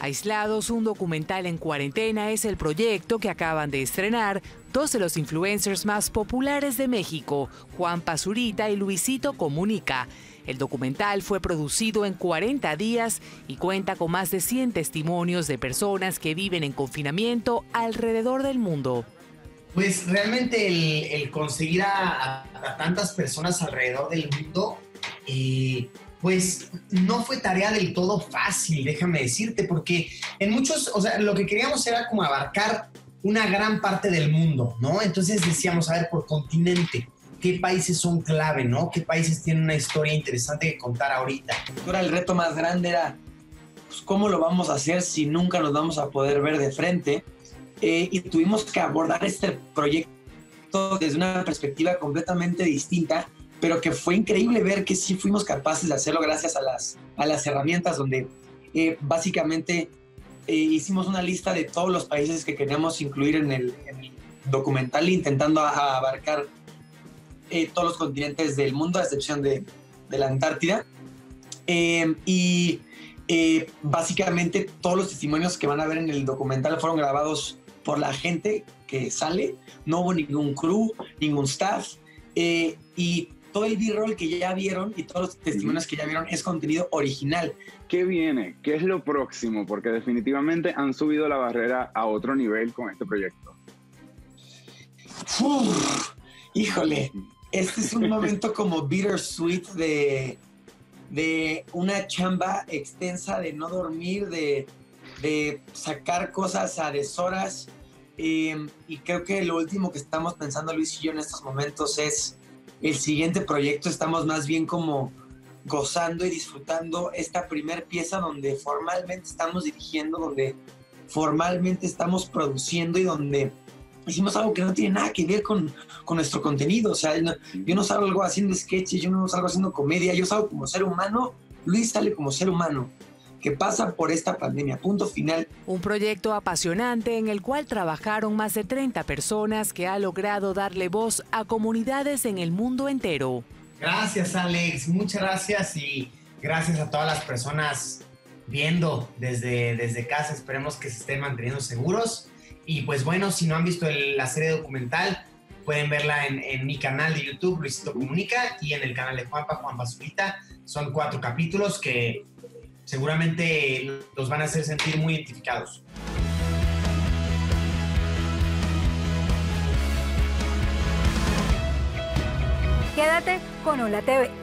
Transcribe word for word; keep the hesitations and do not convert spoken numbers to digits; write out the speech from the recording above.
Aislados, un documental en cuarentena es el proyecto que acaban de estrenar dos de los influencers más populares de México, Juan Pazurita y Luisito Comunica. El documental fue producido en cuarenta días y cuenta con más de cien testimonios de personas que viven en confinamiento alrededor del mundo. Pues realmente el, el conseguir a, a, a tantas personas alrededor del mundo, eh, pues no fue tarea del todo fácil, déjame decirte, porque en muchos, o sea, lo que queríamos era como abarcar una gran parte del mundo, ¿no? Entonces decíamos, a ver, por continente, ¿qué países son clave, no? ¿Qué países tienen una historia interesante que contar ahorita? Ahora el reto más grande era, pues, ¿cómo lo vamos a hacer si nunca nos vamos a poder ver de frente? Eh, y tuvimos que abordar este proyecto desde una perspectiva completamente distinta, pero que fue increíble ver que sí fuimos capaces de hacerlo gracias a las, a las herramientas donde eh, básicamente eh, hicimos una lista de todos los países que queríamos incluir en el, en el documental, intentando a, a abarcar eh, todos los continentes del mundo, a excepción de, de la Antártida. Eh, y eh, básicamente todos los testimonios que van a ver en el documental fueron grabados por la gente que sale. No hubo ningún crew, ningún staff. Eh, y todo el B-roll que ya vieron y todos los testimonios que ya vieron es contenido original. ¿Qué viene? ¿Qué es lo próximo? Porque definitivamente han subido la barrera a otro nivel con este proyecto. Uf, híjole, este es un momento como bittersweet de, de una chamba extensa, de no dormir, de, de sacar cosas a deshoras. Eh, y creo que lo último que estamos pensando Luis y yo en estos momentos es el siguiente proyecto. Estamos más bien como gozando y disfrutando esta primer pieza donde formalmente estamos dirigiendo, donde formalmente estamos produciendo y donde hicimos algo que no tiene nada que ver con, con nuestro contenido. O sea, no, yo no salgo haciendo sketches, yo no salgo haciendo comedia, yo salgo como ser humano. Luis sale como ser humano que pasa por esta pandemia. Punto final. Un proyecto apasionante en el cual trabajaron más de treinta personas que ha logrado darle voz a comunidades en el mundo entero. Gracias, Alex. Muchas gracias y gracias a todas las personas viendo desde, desde casa. Esperemos que se estén manteniendo seguros. Y pues bueno, si no han visto el, la serie documental, pueden verla en, en mi canal de YouTube, Luisito Comunica, y en el canal de Juanpa, Juan Pazurita. Son cuatro capítulos que seguramente los van a hacer sentir muy identificados. Quédate con Hola T V.